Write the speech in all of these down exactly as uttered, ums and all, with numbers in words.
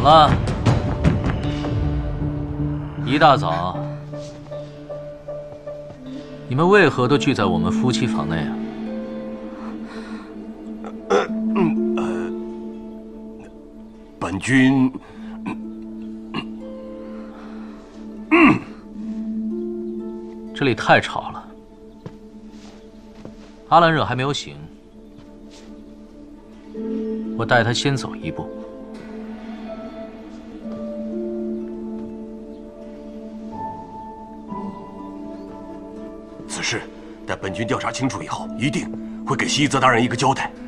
了，一大早，你们为何都聚在我们夫妻房内啊？ 呃，嗯呃，本君， 嗯，这里太吵了。阿兰惹还没有醒，我带他先走一步。 此事待本君调查清楚以后，一定会给西泽大人一个交代。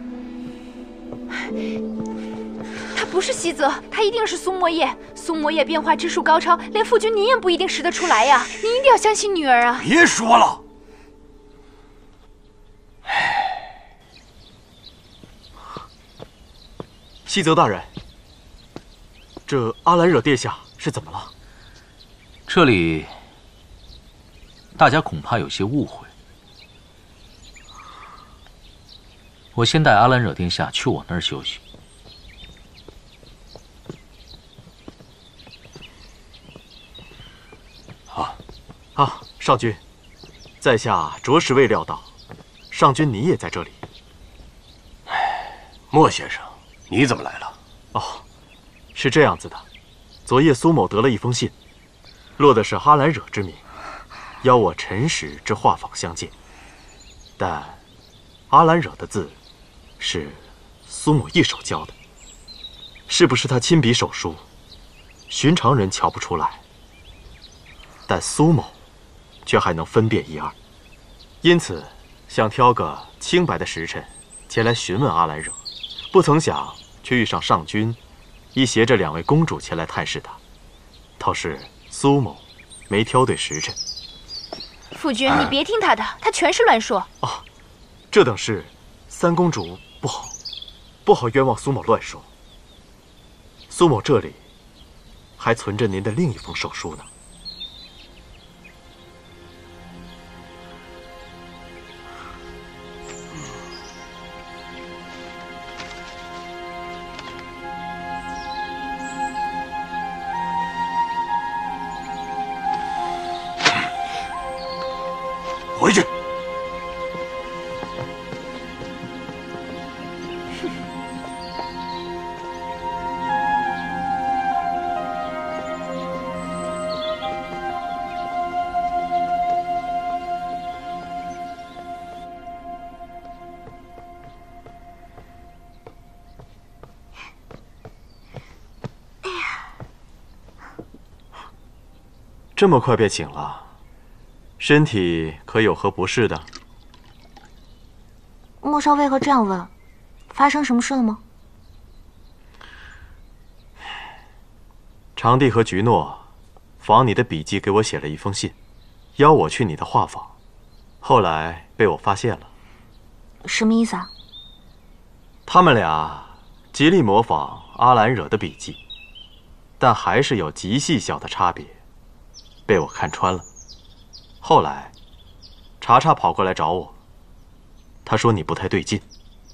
他不是西泽，他一定是苏沫叶。苏沫叶变化之术高超，连夫君您也不一定识得出来呀！您一定要相信女儿啊！ 别说了。 西泽大人，这阿兰惹殿下是怎么了？ 这里。 大家恐怕有些误会。我先带阿兰惹殿下去我那儿休息。 啊啊，上君，在下着实未料到，上君你也在这里。 哎，莫先生，你怎么来了？ 哦，是这样子的，昨夜苏某得了一封信，落的是阿兰惹之名。 邀我陈使至画舫相见，但阿兰惹的字是苏某一手教的，是不是他亲笔手书，寻常人瞧不出来，但苏某却还能分辨一二，因此想挑个清白的时辰前来询问阿兰惹，不曾想却遇上上君亦携着两位公主前来探视他，倒是苏某没挑对时辰。 夫君，你别听他的，他全是乱说。 哦，这等事，三公主不好，不好冤枉苏某乱说。苏某这里还存着您的另一封手书呢。 回去。 这么快便醒了。 身体可有何不适的？ 莫少为何这样问？发生什么事了吗？ 长帝和菊诺仿你的笔迹给我写了一封信，邀我去你的画舫，后来被我发现了。 什么意思啊？ 他们俩极力模仿阿兰惹的笔迹，但还是有极细小的差别，被我看穿了。 后来，查查跑过来找我，他说你不太对劲，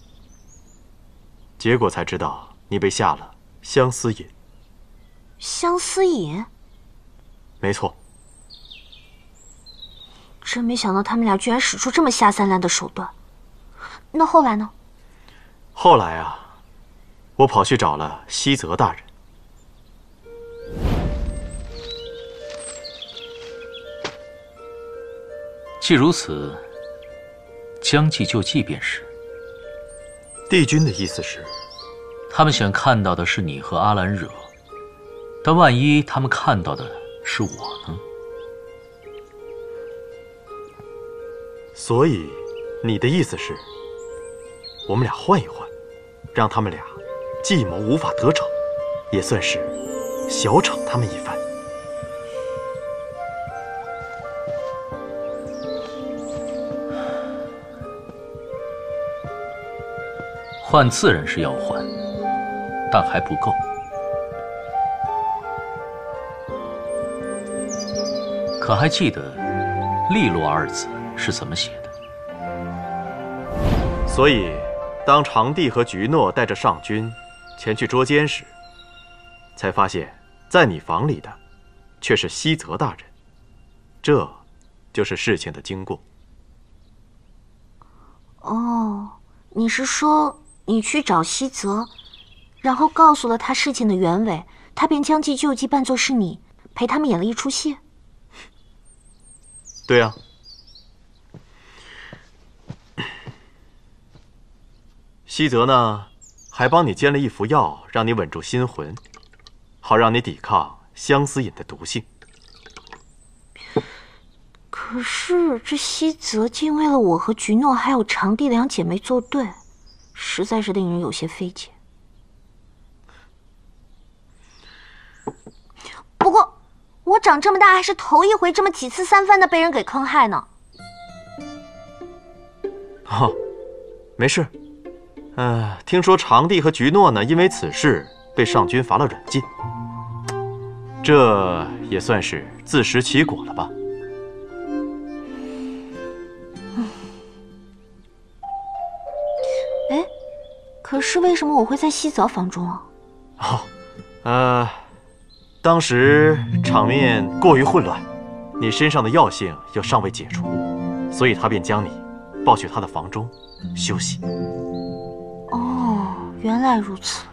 结果才知道你被下了相思瘾。 相思瘾？ 没错。 真没想到他们俩居然使出这么下三滥的手段。那后来呢？ 后来啊，我跑去找了西泽大人。 既如此，将计就计便是。 帝君的意思是， 他们想看到的是你和阿兰惹，但万一他们看到的是我呢？ 所以，你的意思是，我们俩换一换，让他们俩计谋无法得逞，也算是小惩他们一番。 换自然是要换，但还不够。可还记得“利落”二字是怎么写的？ 所以，当长帝和菊诺带着上君前去捉奸时， 才发现，在你房里的却是西泽大人。这，就是事情的经过。 哦，你是说你去找西泽，然后告诉了他事情的原委，他便将计就计，扮作是你，陪他们演了一出戏？ 对啊。西泽呢，还帮你煎了一副药，让你稳住心魂，好让你抵抗相思饮的毒性。 可是这西泽竟为了我和菊诺还有长帝两姐妹作对，实在是令人有些费解。不过，我长这么大还是头一回这么几次三番的被人给坑害呢。 哦，没事。呃，听说长帝和菊诺呢，因为此事被上君罚了软禁，这也算是自食其果了吧？ 哎，可是为什么我会在西泽房中啊？ 哦，呃，当时场面过于混乱，你身上的药性又尚未解除，所以他便将你抱去他的房中休息。 哦，原来如此。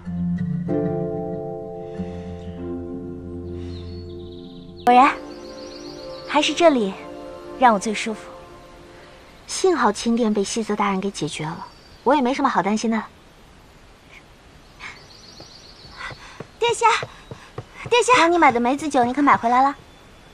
果然，还是这里让我最舒服。幸好清殿被西泽大人给解决了，我也没什么好担心的。殿下，殿下，帮你买的梅子酒，你可买回来了？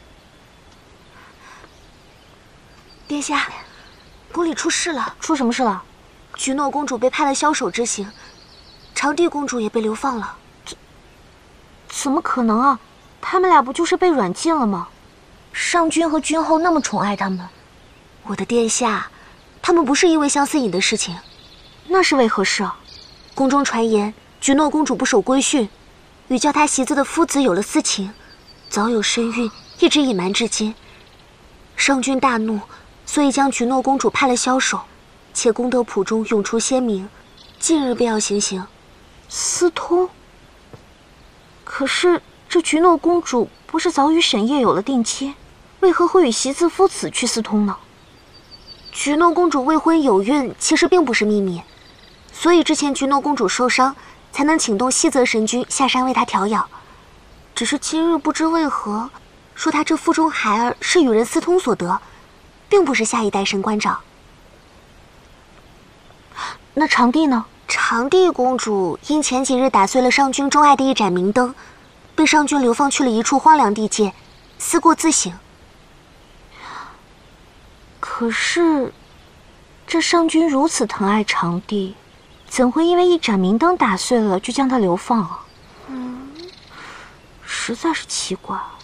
殿下，宫里出事了。出什么事了？菊诺公主被判了枭首之刑，长帝公主也被流放了。怎怎么可能啊？他们俩不就是被软禁了吗？上君和君后那么宠爱他们。我的殿下，他们不是因为相思饮的事情。那是为何事啊？宫中传言，菊诺公主不守规训，与叫她袭子的夫子有了私情，早有身孕，一直隐瞒至今。上君大怒，所以将菊诺公主判了枭首，且功德谱中永除先名，近日便要行刑。私通？可是这菊诺公主不是早与沈烨有了定亲，为何会与袭子夫子去私通呢？菊诺公主未婚有孕，其实并不是秘密，所以之前菊诺公主受伤，才能请动西泽神君下山为她调养。只是今日不知为何，说她这腹中孩儿是与人私通所得，并不是下一代神官长。那长帝呢？长帝公主因前几日打碎了上君钟爱的一盏明灯，被上君流放去了一处荒凉地界，思过自省。可是，这上君如此疼爱长帝，怎会因为一盏明灯打碎了就将他流放啊？嗯，实在是奇怪。